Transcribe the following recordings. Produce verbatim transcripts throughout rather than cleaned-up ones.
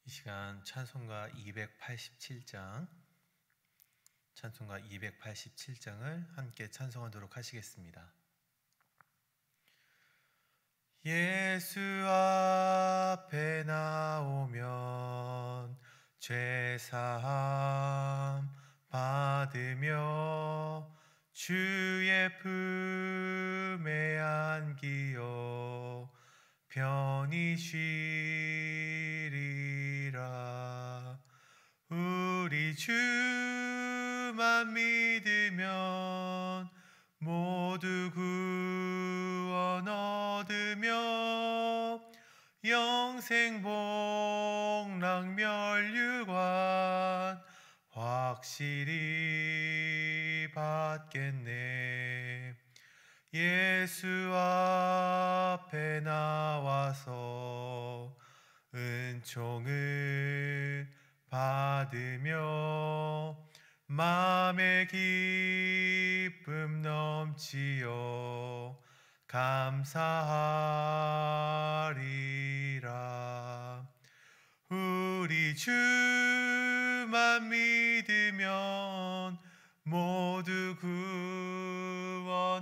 이 시간 찬송가 이백팔십칠 장, 찬송가 이백팔십칠 장을 함께 찬송하도록 하시겠습니다. 예수 앞에 나오면 죄사함 받으며 주의 품에 안기어 편히 쉬리라. 우리 주만 믿으면 모두 구원 얻으며 영생 복락 멸류관 확실히 받겠네. 예수 앞에 나와서 은총을 받으며 마음의 기쁨 넘치어 감사하리라. 우리 주만 믿으면 모두 구원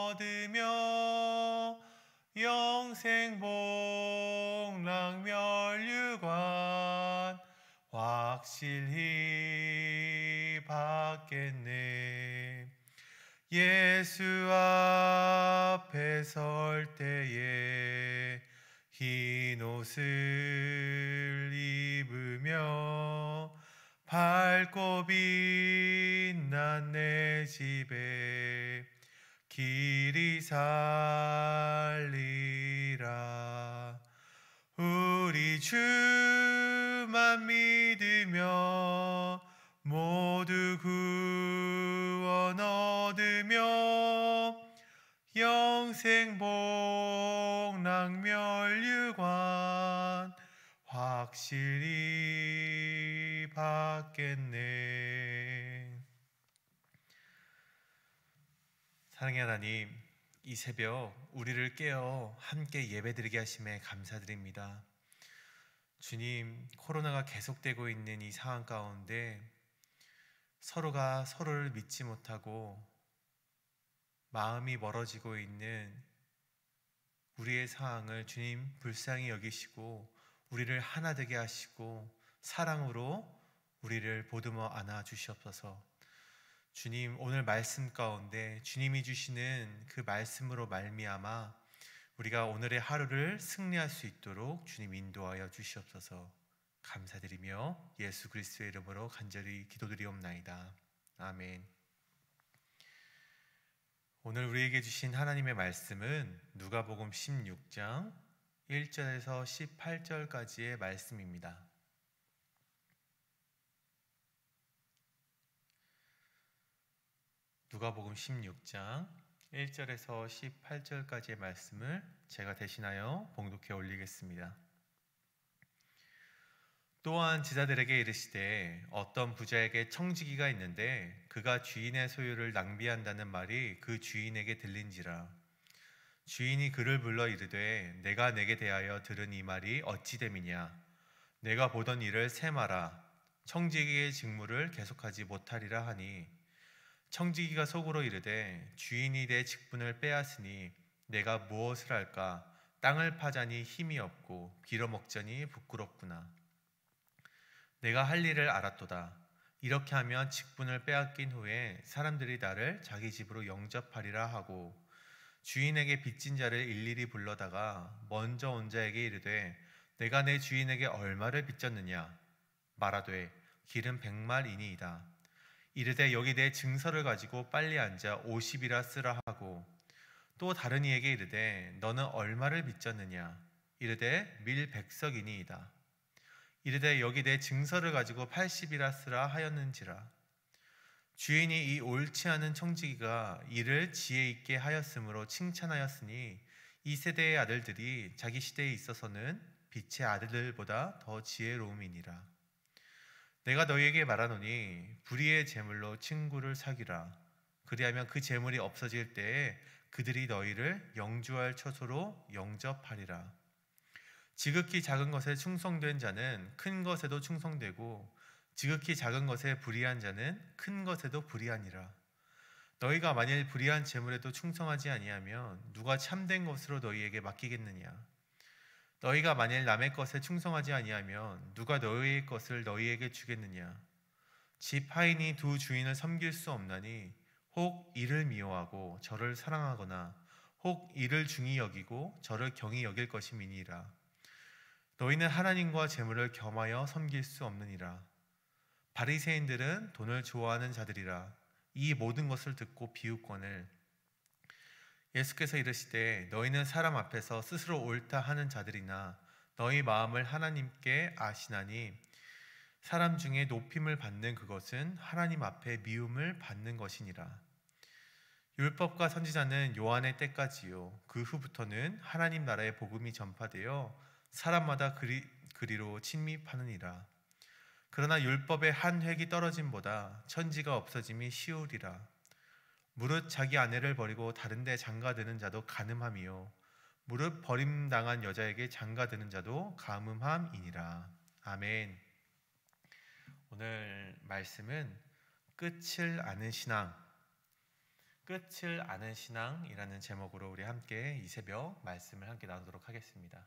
얻으며 영생 복락 멸류관 확실히 받겠네. 예수 앞에 설 때에 흰 옷을 입으며 밝고 빛난 내 집에 길이 살리라. 우리 주만 믿으며 모두 구원 얻으며 영생 복락 멸류관 확실히 받겠네. 사랑의 하나님, 이 새벽 우리를 깨어 함께 예배드리게 하심에 감사드립니다. 주님, 코로나가 계속되고 있는 이 상황 가운데 서로가 서로를 믿지 못하고 마음이 멀어지고 있는 우리의 상황을 주님 불쌍히 여기시고 우리를 하나 되게 하시고 사랑으로 우리를 보듬어 안아 주시옵소서. 주님, 오늘 말씀 가운데 주님이 주시는 그 말씀으로 말미암아 우리가 오늘의 하루를 승리할 수 있도록 주님 인도하여 주시옵소서. 감사드리며 예수 그리스도의 이름으로 간절히 기도드리옵나이다. 아멘. 오늘 우리에게 주신 하나님의 말씀은 누가복음 십육 장 일 절에서 십팔 절까지의 말씀입니다. 누가복음 십육 장 일 절에서 십팔 절까지의 말씀을 제가 대신하여 봉독해 올리겠습니다. 또한 제자들에게 이르시되 어떤 부자에게 청지기가 있는데 그가 주인의 소유를 낭비한다는 말이 그 주인에게 들린지라. 주인이 그를 불러 이르되 내가 내게 대하여 들은 이 말이 어찌 됨이냐. 내가 보던 일을 세마라. 청지기의 직무를 계속하지 못하리라 하니, 청지기가 속으로 이르되 주인이 내 직분을 빼앗으니 내가 무엇을 할까. 땅을 파자니 힘이 없고 빌어먹자니 부끄럽구나. 내가 할 일을 알았도다. 이렇게 하면 직분을 빼앗긴 후에 사람들이 나를 자기 집으로 영접하리라 하고, 주인에게 빚진 자를 일일이 불러다가 먼저 온 자에게 이르되 내가 내 주인에게 얼마를 빚졌느냐. 말하되 길은 백말이니이다. 이르되 여기 내 증서를 가지고 빨리 앉아 오십이라 쓰라 하고, 또 다른 이에게 이르되 너는 얼마를 빚졌느냐. 이르되 밀 백석이니이다. 이르되 여기 내 증서를 가지고 팔십이라 쓰라 하였는지라. 주인이 이 옳지 않은 청지기가 이를 지혜 있게 하였으므로 칭찬하였으니 이 세대의 아들들이 자기 시대에 있어서는 빛의 아들들보다 더 지혜로움이니라. 내가 너희에게 말하노니 불의의 재물로 친구를 사귀라. 그리하면 그 재물이 없어질 때에 그들이 너희를 영주할 처소로 영접하리라. 지극히 작은 것에 충성된 자는 큰 것에도 충성되고 지극히 작은 것에 불의한 자는 큰 것에도 불의하니라. 너희가 만일 불의한 재물에도 충성하지 아니하면 누가 참된 것으로 너희에게 맡기겠느냐? 너희가 만일 남의 것에 충성하지 아니하면 누가 너희의 것을 너희에게 주겠느냐? 집 하인이 두 주인을 섬길 수 없나니 혹 이를 미워하고 저를 사랑하거나 혹 이를 중히 여기고 저를 경히 여길 것임이니라. 너희는 하나님과 재물을 겸하여 섬길 수 없느니라. 바리새인들은 돈을 좋아하는 자들이라. 이 모든 것을 듣고 비웃거늘 예수께서 이르시되 너희는 사람 앞에서 스스로 옳다 하는 자들이나 너희 마음을 하나님께 아시나니 사람 중에 높임을 받는 그것은 하나님 앞에 미움을 받는 것이니라. 율법과 선지자는 요한의 때까지요 그 후부터는 하나님 나라의 복음이 전파되어 사람마다 그리, 그리로 침입하느니라. 그러나 율법의 한 획이 떨어짐보다 천지가 없어짐이 쉬우리라. 무릇 자기 아내를 버리고 다른 데 장가드는 자도 간음함이요 무릇 버림당한 여자에게 장가드는 자도 간음함이니라. 아멘. 오늘 말씀은 끝을 아는 신앙, 끝을 아는 신앙이라는 제목으로 우리 함께 이 새벽 말씀을 함께 나누도록 하겠습니다.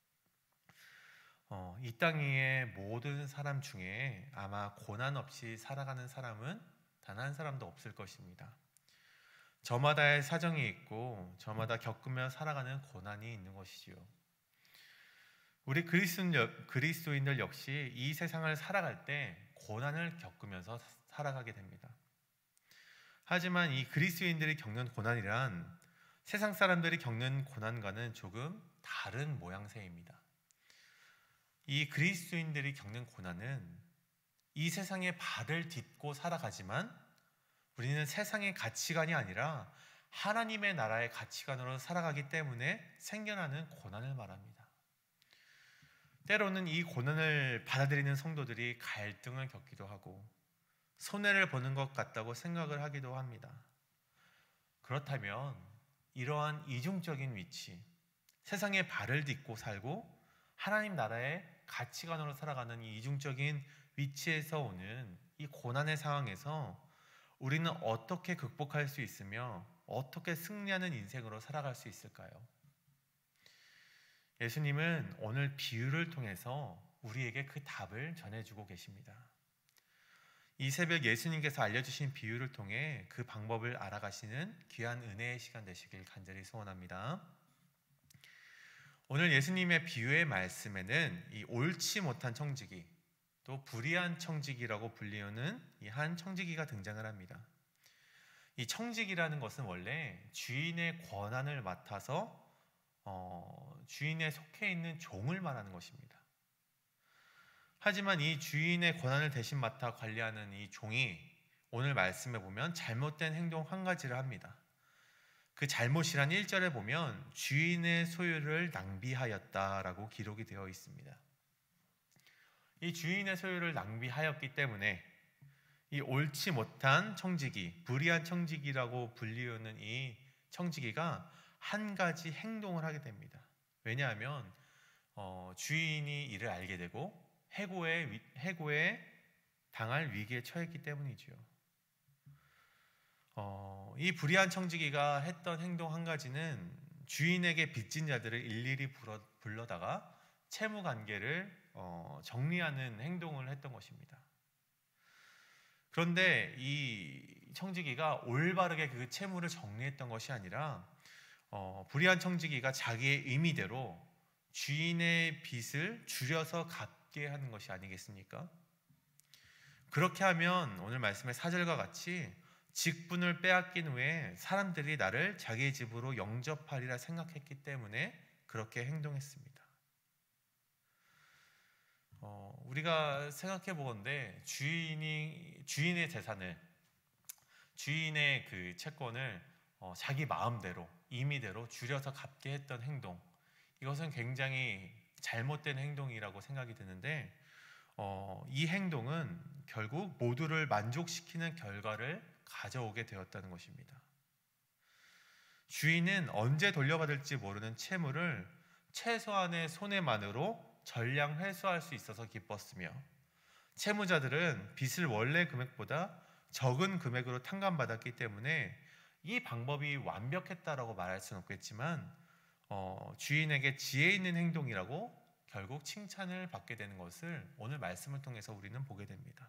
어, 이 땅 위의 모든 사람 중에 아마 고난 없이 살아가는 사람은 단 한 사람도 없을 것입니다. 저마다의 사정이 있고 저마다 겪으며 살아가는 고난이 있는 것이지요. 우리 그리스도인들 역시 이 세상을 살아갈 때 고난을 겪으면서 살아가게 됩니다. 하지만 이 그리스도인들이 겪는 고난이란 세상 사람들이 겪는 고난과는 조금 다른 모양새입니다. 이 그리스도인들이 겪는 고난은 이 세상의 발을 딛고 살아가지만 우리는 세상의 가치관이 아니라 하나님의 나라의 가치관으로 살아가기 때문에 생겨나는 고난을 말합니다. 때로는 이 고난을 받아들이는 성도들이 갈등을 겪기도 하고 손해를 보는 것 같다고 생각을 하기도 합니다. 그렇다면 이러한 이중적인 위치, 세상의 발을 딛고 살고 하나님 나라의 가치관으로 살아가는 이 이중적인 위치에서 오는 이 고난의 상황에서 우리는 어떻게 극복할 수 있으며 어떻게 승리하는 인생으로 살아갈 수 있을까요? 예수님은 오늘 비유를 통해서 우리에게 그 답을 전해주고 계십니다. 이 새벽 예수님께서 알려주신 비유를 통해 그 방법을 알아가시는 귀한 은혜의 시간 되시길 간절히 소원합니다. 오늘 예수님의 비유의 말씀에는 이 옳지 못한 청지기, 또 불의한 청지기라고 불리우는 이 한 청지기가 등장을 합니다. 이 청지기라는 것은 원래 주인의 권한을 맡아서 어, 주인에 속해 있는 종을 말하는 것입니다. 하지만 이 주인의 권한을 대신 맡아 관리하는 이 종이 오늘 말씀에 보면 잘못된 행동 한 가지를 합니다. 그 잘못이란 일 절에 보면 주인의 소유를 낭비하였다라고 기록이 되어 있습니다. 이 주인의 소유를 낭비하였기 때문에 이 옳지 못한 청지기, 불의한 청지기라고 불리우는 이 청지기가 한 가지 행동을 하게 됩니다. 왜냐하면 어, 주인이 이를 알게 되고 해고에, 해고에 당할 위기에 처했기 때문이죠. 어, 이 불의한 청지기가 했던 행동 한 가지는 주인에게 빚진 자들을 일일이 불러, 불러다가 채무 관계를 어, 정리하는 행동을 했던 것입니다. 그런데 이 청지기가 올바르게 그 채무를 정리했던 것이 아니라 어, 불의한 청지기가 자기의 의미대로 주인의 빚을 줄여서 갚게 하는 것이 아니겠습니까? 그렇게 하면 오늘 말씀의 사 절과 같이 직분을 빼앗긴 후에 사람들이 나를 자기 집으로 영접하리라 생각했기 때문에 그렇게 행동했습니다. 어, 우리가 생각해 보건대 주인이 주인의 재산을, 주인의 그 채권을 어, 자기 마음대로, 임의대로 줄여서 갚게 했던 행동, 이것은 굉장히 잘못된 행동이라고 생각이 드는데 어, 이 행동은 결국 모두를 만족시키는 결과를 가져오게 되었다는 것입니다. 주인은 언제 돌려받을지 모르는 채무를 최소한의 손해만으로 전량 회수할 수 있어서 기뻤으며, 채무자들은 빚을 원래 금액보다 적은 금액으로 탕감받았기 때문에 이 방법이 완벽했다라고 말할 수는 없겠지만 어, 주인에게 지혜 있는 행동이라고 결국 칭찬을 받게 되는 것을 오늘 말씀을 통해서 우리는 보게 됩니다.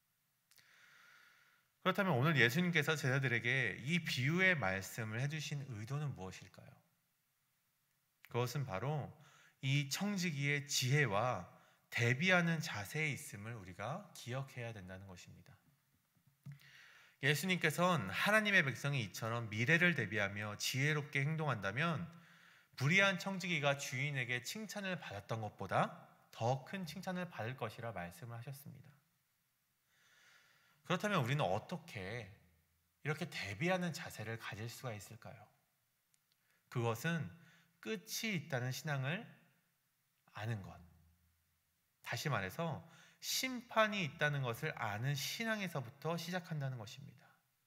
그렇다면 오늘 예수님께서 제자들에게 이 비유의 말씀을 해주신 의도는 무엇일까요? 그것은 바로 이 청지기의 지혜와 대비하는 자세에 있음을 우리가 기억해야 된다는 것입니다. 예수님께서는 하나님의 백성이 이처럼 미래를 대비하며 지혜롭게 행동한다면 불의한 청지기가 주인에게 칭찬을 받았던 것보다 더 큰 칭찬을 받을 것이라 말씀을 하셨습니다. 그렇다면 우리는 어떻게 이렇게 대비하는 자세를 가질 수가 있을까요? 그것은 끝이 있다는 신앙을 아는 것, 다시 말해서 심판이 있다는 것을 아는 신앙에서부터 시작한다는 것입니다.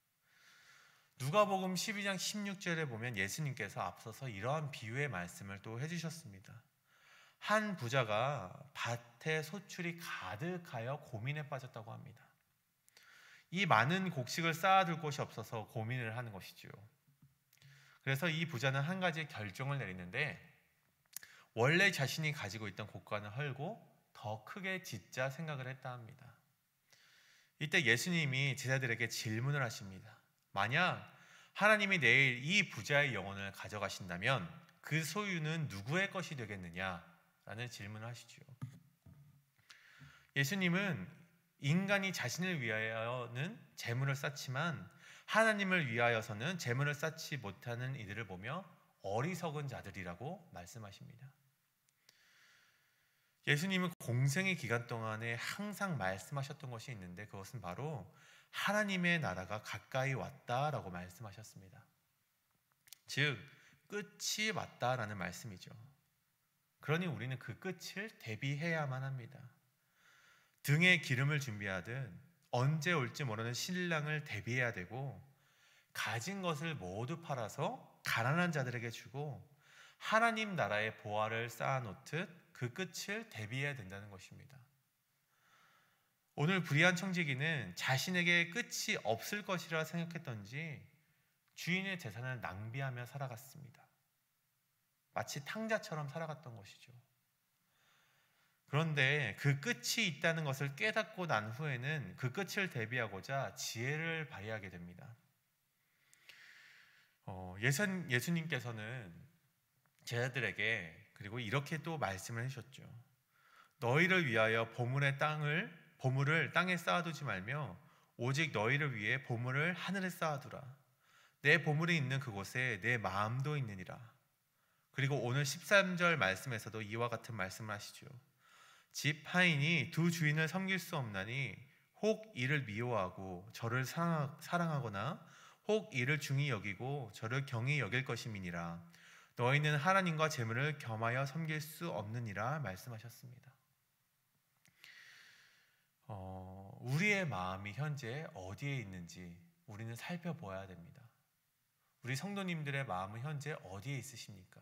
누가복음 십이 장 십육 절에 보면 예수님께서 앞서서 이러한 비유의 말씀을 또 해주셨습니다. 한 부자가 밭에 소출이 가득하여 고민에 빠졌다고 합니다. 이 많은 곡식을 쌓아둘 곳이 없어서 고민을 하는 것이죠. 그래서 이 부자는 한 가지 결정을 내리는데 원래 자신이 가지고 있던 곡간을 헐고 더 크게 짓자 생각을 했다 합니다. 이때 예수님이 제자들에게 질문을 하십니다. 만약 하나님이 내일 이 부자의 영혼을 가져가신다면 그 소유는 누구의 것이 되겠느냐? 라는 질문을 하시죠. 예수님은 인간이 자신을 위하여는 재물을 쌓지만 하나님을 위하여서는 재물을 쌓지 못하는 이들을 보며 어리석은 자들이라고 말씀하십니다. 예수님은 공생의 기간 동안에 항상 말씀하셨던 것이 있는데 그것은 바로 하나님의 나라가 가까이 왔다라고 말씀하셨습니다. 즉 끝이 왔다라는 말씀이죠. 그러니 우리는 그 끝을 대비해야만 합니다. 등에 기름을 준비하듯 언제 올지 모르는 신랑을 대비해야 되고 가진 것을 모두 팔아서 가난한 자들에게 주고 하나님 나라의 보화를 쌓아놓듯 그 끝을 대비해야 된다는 것입니다. 오늘 불의한 청지기는 자신에게 끝이 없을 것이라 생각했던지 주인의 재산을 낭비하며 살아갔습니다. 마치 탕자처럼 살아갔던 것이죠. 그런데 그 끝이 있다는 것을 깨닫고 난 후에는 그 끝을 대비하고자 지혜를 발휘하게 됩니다. 어, 예수, 예수님께서는 제자들에게 그리고 이렇게 또 말씀을 해주셨죠. 너희를 위하여 보물의 땅을 보물을 땅에 쌓아두지 말며 오직 너희를 위해 보물을 하늘에 쌓아두라. 내 보물이 있는 그곳에 내 마음도 있느니라. 그리고 오늘 십삼 절 말씀에서도 이와 같은 말씀을 하시죠. 집 하인이 두 주인을 섬길 수 없나니 혹 이를 미워하고 저를 사랑하거나 혹 이를 중히 여기고 저를 경히 여길 것임이니라. 너희는 하나님과 재물을 겸하여 섬길 수 없느니라 말씀하셨습니다. 어, 우리의 마음이 현재 어디에 있는지 우리는 살펴보아야 됩니다. 우리 성도님들의 마음은 현재 어디에 있으십니까?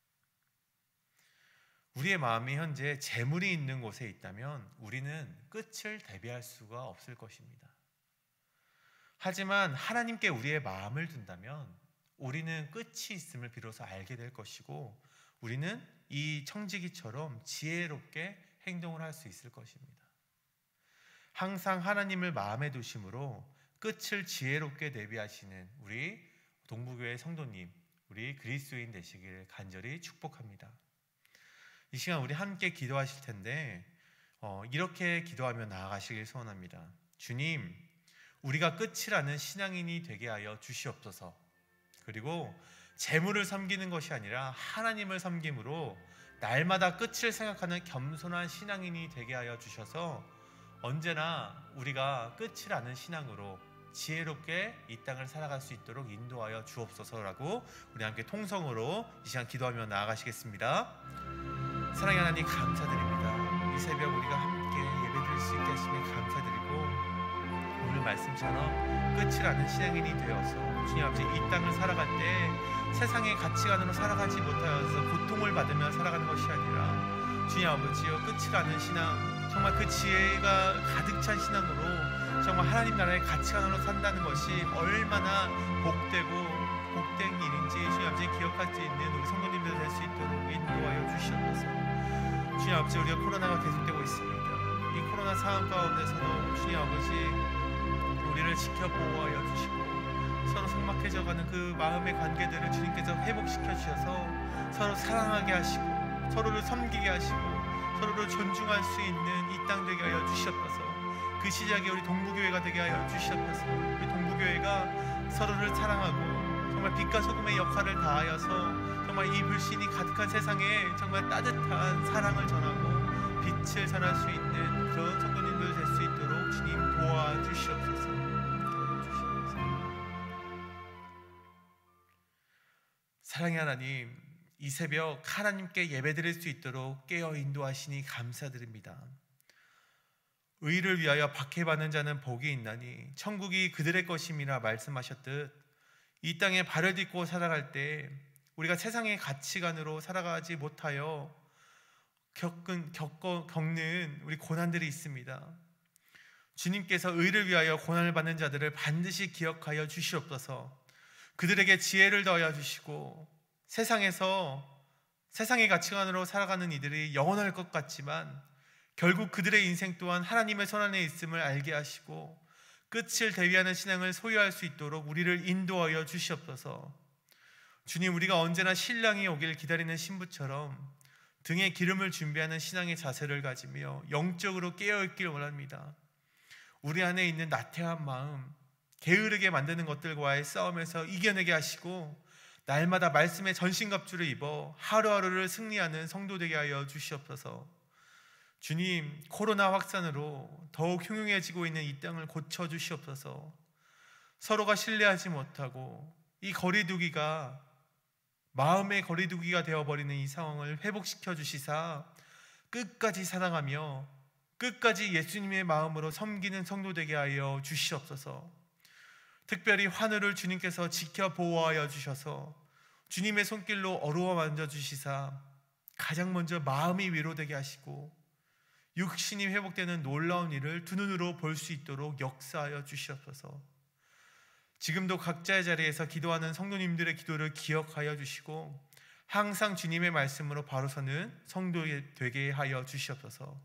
우리의 마음이 현재 재물이 있는 곳에 있다면 우리는 끝을 대비할 수가 없을 것입니다. 하지만 하나님께 우리의 마음을 둔다면 우리는 끝이 있음을 비로소 알게 될 것이고 우리는 이 청지기처럼 지혜롭게 행동을 할 수 있을 것입니다. 항상 하나님을 마음에 두심으로 끝을 지혜롭게 대비하시는 우리 동부교회 성도님, 우리 그리스도인 되시기를 간절히 축복합니다. 이 시간 우리 함께 기도하실 텐데 어, 이렇게 기도하며 나아가시길 소원합니다. 주님, 우리가 끝을 아는 신앙인이 되게 하여 주시옵소서. 그리고 재물을 섬기는 것이 아니라 하나님을 섬김으로 날마다 끝을 생각하는 겸손한 신앙인이 되게 하여 주셔서 언제나 우리가 끝을 아는 신앙으로 지혜롭게 이 땅을 살아갈 수 있도록 인도하여 주옵소서라고 우리 함께 통성으로 이 시간 기도하며 나아가시겠습니다. 사랑의 하나님 감사드립니다. 이 새벽 우리가 함께 예배드릴 수 있게 하시며 감사드리고 오늘 말씀처럼 끝이라는 신앙인이 되어서 주님 아버지 이 땅을 살아갈 때 세상의 가치관으로 살아가지 못하여서 고통을 받으며 살아가는 것이 아니라 주님 아버지여 끝이라는 신앙, 정말 그 지혜가 가득 찬 신앙으로 정말 하나님 나라의 가치관으로 산다는 것이 얼마나 복되고 복된 일인지 주님 아버지 기억할 수 있는 우리 성도님들 될 수 있도록 인도하여 주시옵소서. 주님 아버지, 우리가 코로나가 계속되고 있습니다. 이 코로나 상황 가운데서도 주님 아버지 우리를 지켜보호하여 주시고 서로 삭막해져가는 그 마음의 관계들을 주님께서 회복시켜 주셔서 서로 사랑하게 하시고 서로를 섬기게 하시고 서로를 존중할 수 있는 이 땅 되게 하여 주시옵소서. 그 시작이 우리 동부교회가 되게 하여 주시옵소서. 우리 동부교회가 서로를 사랑하고 정말 빛과 소금의 역할을 다하여서 정말 이 불신이 가득한 세상에 정말 따뜻한 사랑을 전하고 빛을 전할 수 있는 그런 성도님들 될 수 있도록 주님 도와주시옵소서. 사랑의 하나님, 이 새벽 하나님께 예배드릴 수 있도록 깨어 인도하시니 감사드립니다. 의를 위하여 박해받는 자는 복이 있나니 천국이 그들의 것임이라 말씀하셨듯 이 땅에 발을 딛고 살아갈 때 우리가 세상의 가치관으로 살아가지 못하여 겪은, 겪어, 겪는 우리 고난들이 있습니다. 주님께서 의를 위하여 고난을 받는 자들을 반드시 기억하여 주시옵소서. 그들에게 지혜를 더하여 주시고 세상에서 세상의 가치관으로 살아가는 이들이 영원할 것 같지만 결국 그들의 인생 또한 하나님의 손안에 있음을 알게 하시고 끝을 대비하는 신앙을 소유할 수 있도록 우리를 인도하여 주시옵소서. 주님, 우리가 언제나 신랑이 오길 기다리는 신부처럼 등에 기름을 준비하는 신앙의 자세를 가지며 영적으로 깨어있길 원합니다. 우리 안에 있는 나태한 마음, 게으르게 만드는 것들과의 싸움에서 이겨내게 하시고 날마다 말씀의 전신갑주를 입어 하루하루를 승리하는 성도 되게 하여 주시옵소서. 주님, 코로나 확산으로 더욱 흉흉해지고 있는 이 땅을 고쳐주시옵소서. 서로가 신뢰하지 못하고 이 거리두기가 마음의 거리두기가 되어버리는 이 상황을 회복시켜 주시사 끝까지 사랑하며 끝까지 예수님의 마음으로 섬기는 성도 되게 하여 주시옵소서. 특별히 환우를 주님께서 지켜 보호하여 주셔서 주님의 손길로 어루어 만져주시사 가장 먼저 마음이 위로되게 하시고 육신이 회복되는 놀라운 일을 두 눈으로 볼 수 있도록 역사하여 주시옵소서. 지금도 각자의 자리에서 기도하는 성도님들의 기도를 기억하여 주시고 항상 주님의 말씀으로 바로 서는 성도 되게 하여 주시옵소서.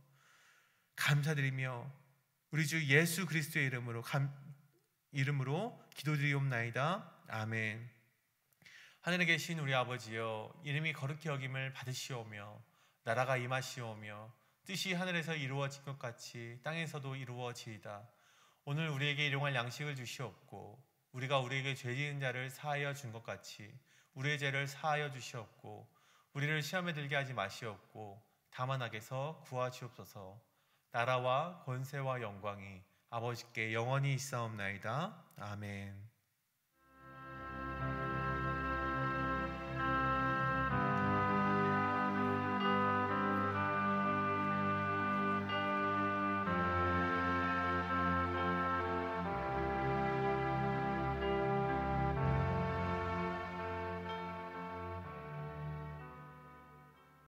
감사드리며 우리 주 예수 그리스도의 이름으로 감, 이름으로 기도드리옵나이다. 아멘. 하늘에 계신 우리 아버지여, 이름이 거룩히 여김을 받으시오며 나라가 임하시오며 뜻이 하늘에서 이루어진 것 같이 땅에서도 이루어지이다. 오늘 우리에게 일용할 양식을 주시옵고 우리가 우리에게 죄 지은 자를 사하여 준 것 같이 우리의 죄를 사하여 주시옵고 우리를 시험에 들게 하지 마시옵고 다만 악에서 구하시옵소서. 나라와 권세와 영광이 아버지께 영원히 있사옵나이다. 아멘.